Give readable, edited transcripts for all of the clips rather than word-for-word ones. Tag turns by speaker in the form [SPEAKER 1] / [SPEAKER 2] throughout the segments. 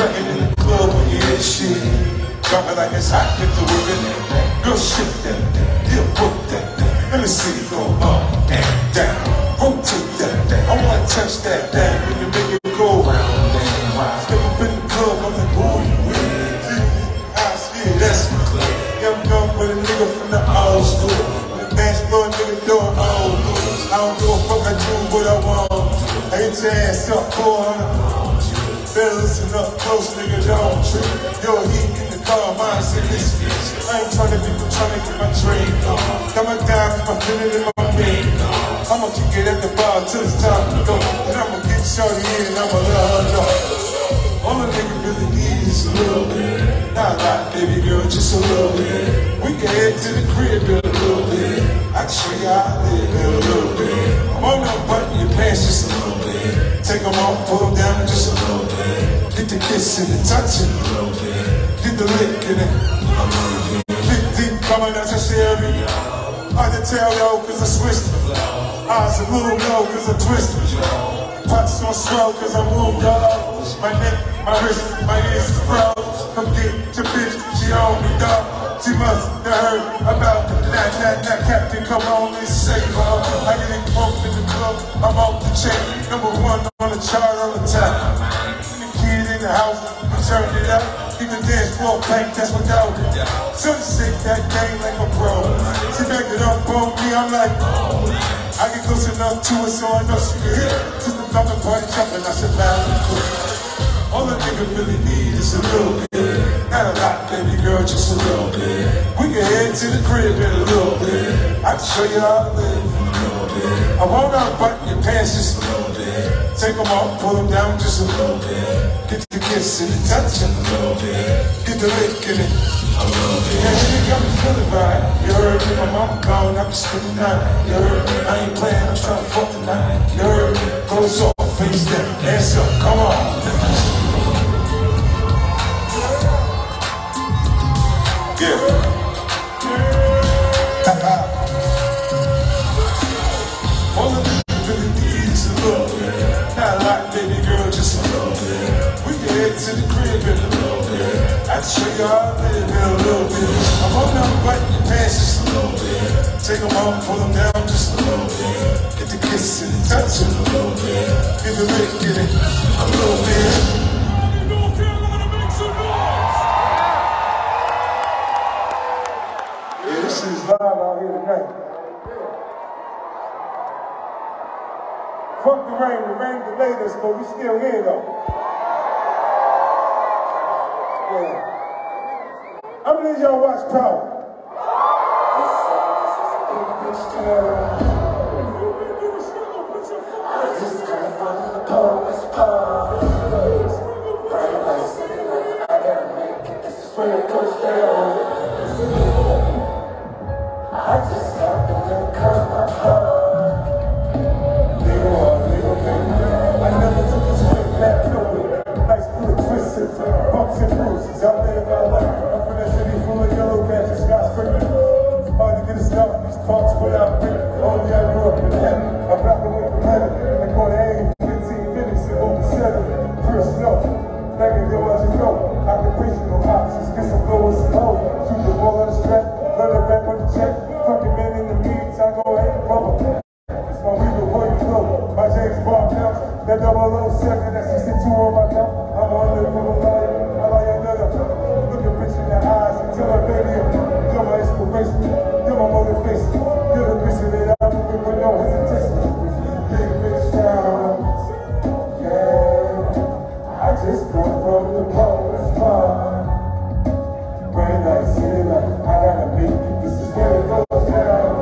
[SPEAKER 1] cracking in the club when you hear shit. Dropping like it's hot, get the whip in there. Girl, shit that, yeah, put that. Let me see you go up and down. Rotate that. I wanna touch that thing when you make it go round and round. Step up in the club, I'm like, who you with? I see that's my club. Yeah, I'm going with a nigga from the old school. The dance floor nigga doing old moves. I don't give a fuck, I do what I want. I hit your ass up 400. Better listen up close, nigga, don't trip. Yo, heat in the car, mine said this bitch. I ain't tryna be tryna get my drink on. Got my dimes, my feeling in my mane. I'ma kick it at the bar till it's time to go. And I'ma get shorty in and I'ma let her know. All a nigga really need is a little bit. Not a lot, baby girl, just a little bit. We can head to the crib in a little bit. I can show you how I live in a little bit. I'm on that button, your pants just a little bit. Take them off, pull them down just a little bit. Get the kiss and the touching a little bit. Get the lick in it a little bit. Big deep coming out your cherry. Hard to tell yo, cause I switched it. Eyes a little low, cause I twisted it. Pockets on swell, cause I moved up. My neck, my wrist, my ears is froze. Come get your bitch, she on me, dog. She must have heard about that captain, come on and save her. I get it bumped in the club, I'm off the chain. Number one on the chart all the time. The kid in the house, we turned it up. Even dance floor plank, that's what that was. So shake that game like a pro. She backed it up on me, I'm like, I get close enough to it so I know she can hit. Just a thumping party jumping, I should bound and cool. All a nigga really need is a little bit. Not a lot, baby girl, just a little bit. We can head to the crib in a little bit. I can show you how I live in a little bit. I won't unbutton your pants just a little bit. Take them off, pull them down just a little bit. Get the kiss and the touch in a little bit. Get the lick in it a little bit. Yeah, you got me feeling right. You heard me, my mama gone, I be spending the night. You heard me, I ain't playing, I'm trying to fuck tonight. You heard me, close off, face down, hands up, come on. Yeah. All of this really needs a little bit. Not a lot, baby girl, just a little bit. We can head to the crib in a little bit. I can show you how I live in a little bit. I'm on them button your pants just a little bit. Take them off, pull them down just a little bit. Get the kiss and the touch in a little bit. Get the lick in it a little bit. This is live out here tonight. Fuck the rain delayed us, but we still here though. Yeah. How many of y'all watch Power?
[SPEAKER 2] I just happened to come my heart. I never took a straight back nowhere. Nice full of twists, bumps and bruises. Out there in my life, I'm from a city full of yellow patches, skyscrapers. It's hard to get a start in these parks without me. Only I grew up in heaven. I'm back away from heaven. I caught an 15 minutes and over 7. First snow. Back in there as you know. Occupational options. Get some blowers and hoes. Shoot the ball on the strap. Run it back on the check. Fucking man in the meantime, go ahead and bubble. It's my Weaver Williams flow. My James Bond counts. That 007, that 62 on my count. I'm on the little light. I like another. Looking bitch in the eyes until I baby up. You're my inspiration. You're my motivation. You're the bitch that I'm moving with no hesitation. Big bitch down. Yeah. I just come from the poet's part. Rain like city like I gotta be. This is where it goes down.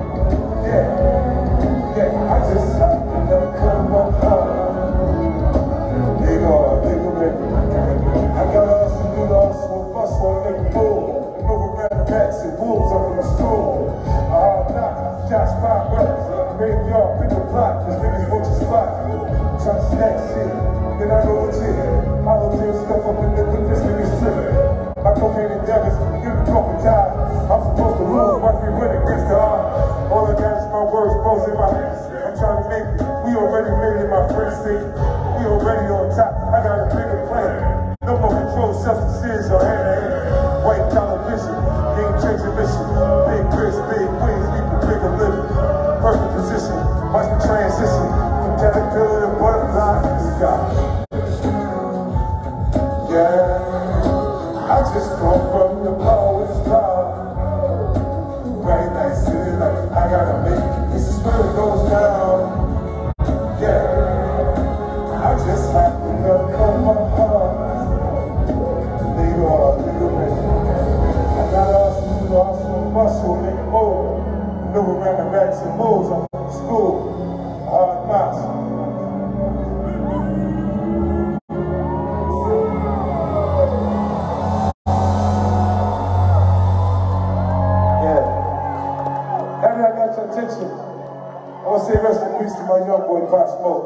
[SPEAKER 2] Yeah, I just happened to come up hard. Nigga, baby. I got us to do the hustle, bus while they move. And move around the backs and wolves up in the school. Hard knock, shots, 5 weapons. Graveyard, pick a plot, cause niggas want your spot. Try to snack shit, then I go legit. Hollow tail stuff up in the this nigga's tripping. My cocaine endeavors, give me coffee time. I'm supposed to lose, watch me win against the odds. All I got is my words, both in my hands. I'm trying to make it. We already made it, my friends say. We already on top. I got a bigger plan. No substance is or hand. White collar vision, game changing mission. Big Chris, big wings, equal bigger living. Perfect position, watch the transition from caterpillar to butterfly to the sky. Yeah, I just come from the lowest cloud. Right like city, like I gotta make it. This is where it goes down. Yeah, I just happen to know my heart. I got awesome muscle, make more. Maneuver around the racks and moves. I'm from school, hard knocks. Yeah. After I got your attention, I want to say rest in peace to my young boy, Pop Smoke.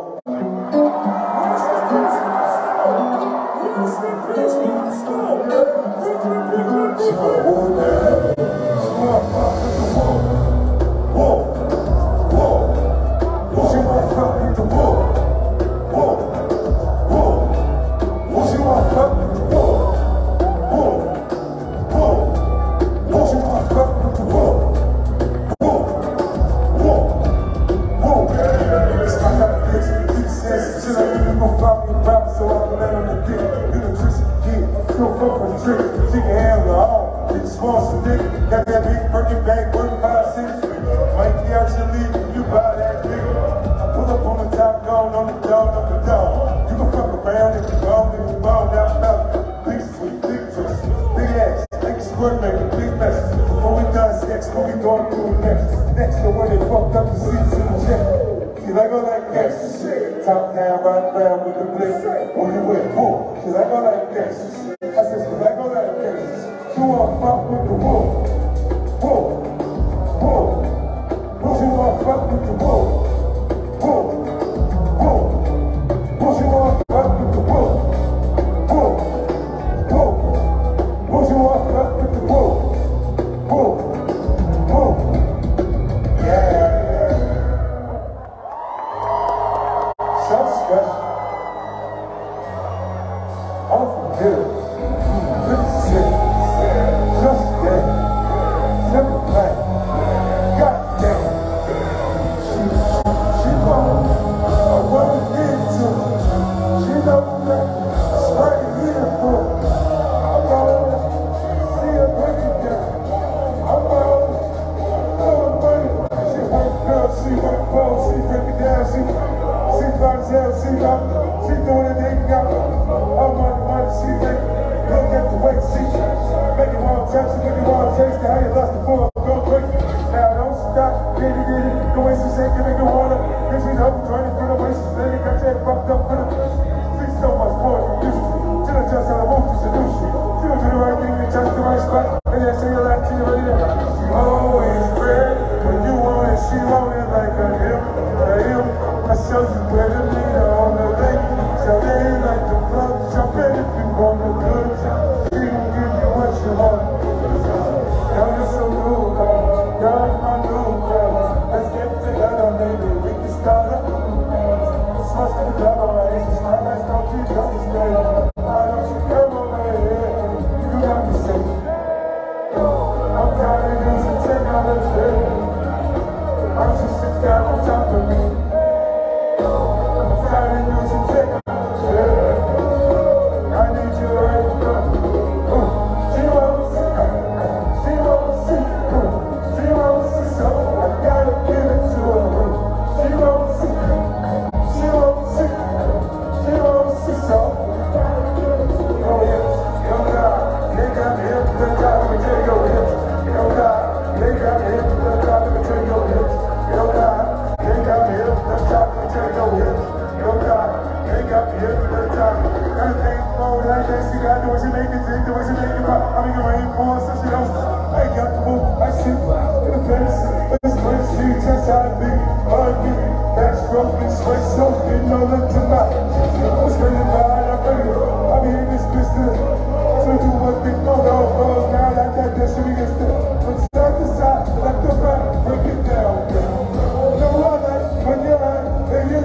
[SPEAKER 2] Top down, right round with the bliss. When you went, whoa, should I go like this? I said, should I go like this? You wanna fuck with the whoa, whoa, whoa. Don't you wanna fuck with the whoa, whoa, whoa. Don't you wanna fuck with the whoa, whoa, whoa. Don't you wanna fuck with the whoa, whoa, whoa. Yeah.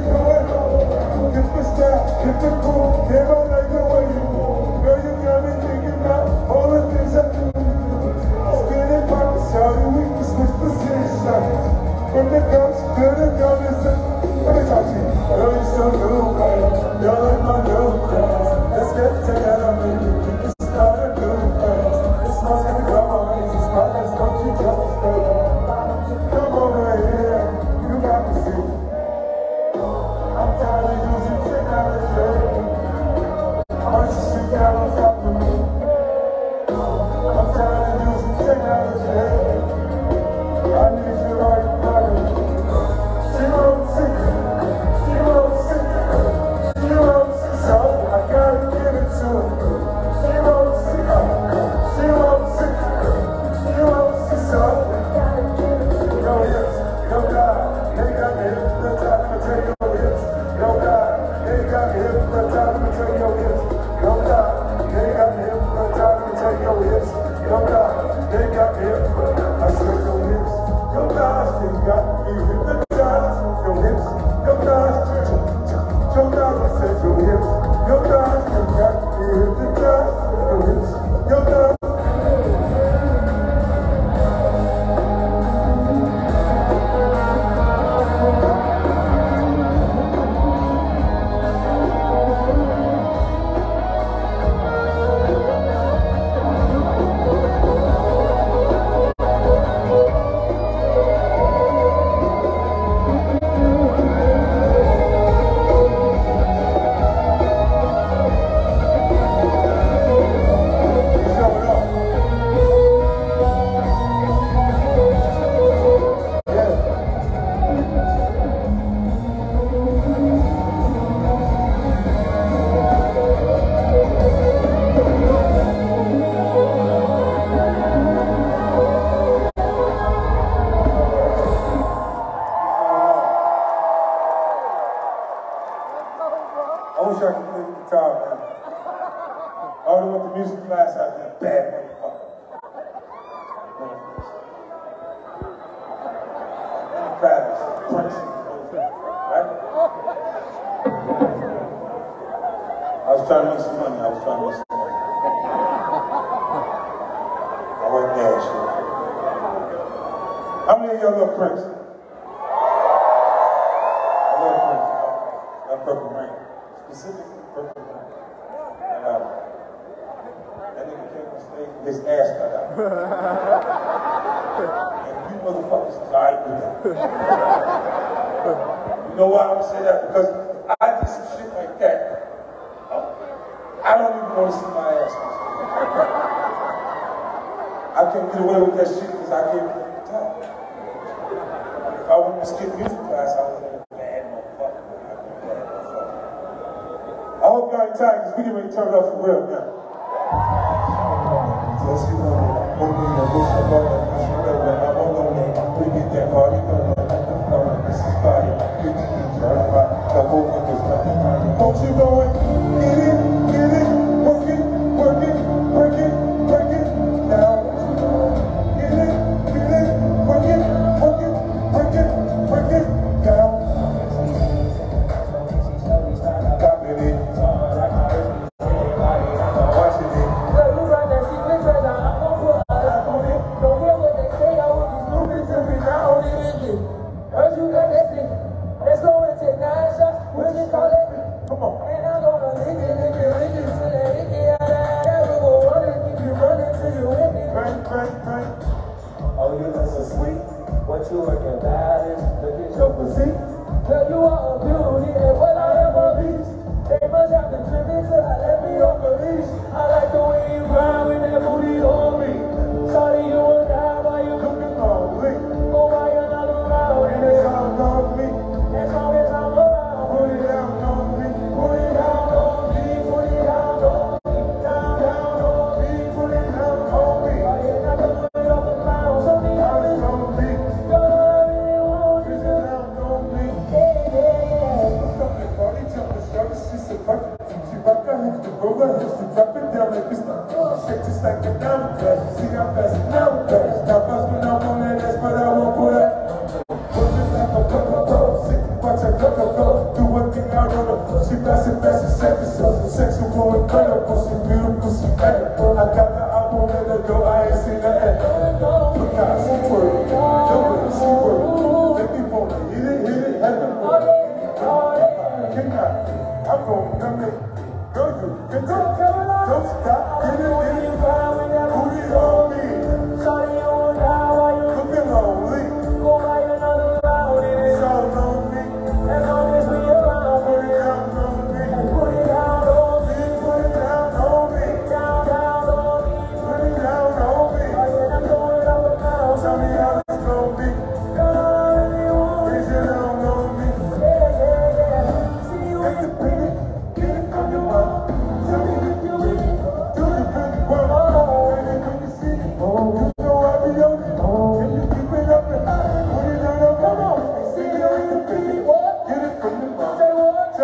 [SPEAKER 2] If the cool, give a like the way you, girl, you got me.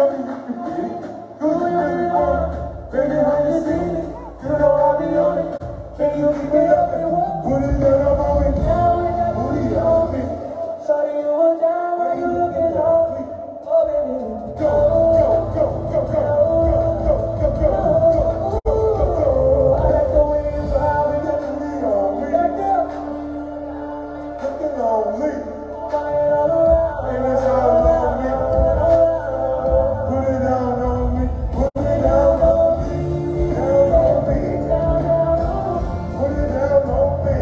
[SPEAKER 2] tell me if you get it. Do you really want it? Baby, how you see it? You know I'll be on it. Can you keep it up and walk? Put it down on me. Put it on me. Shawty, you were down when you looking on me. Oh, baby. Go, go, go, go, go, go, go, go, go, go, go, go. I like the way you drive and looking me on me. Looking on me. Flying all around. And it's all on me. Put it down on me. Put it down on me. Down on me. Put it down on me.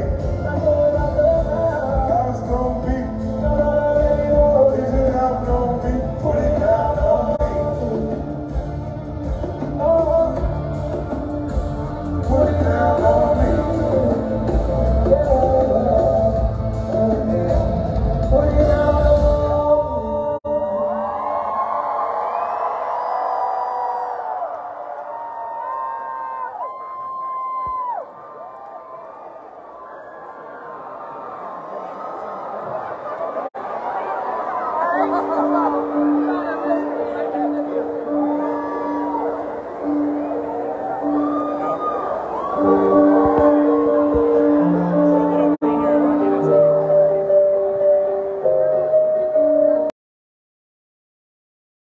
[SPEAKER 2] How it's gonna be. Is it out on me? Put it down on me. Put it down on me. Put it down on me.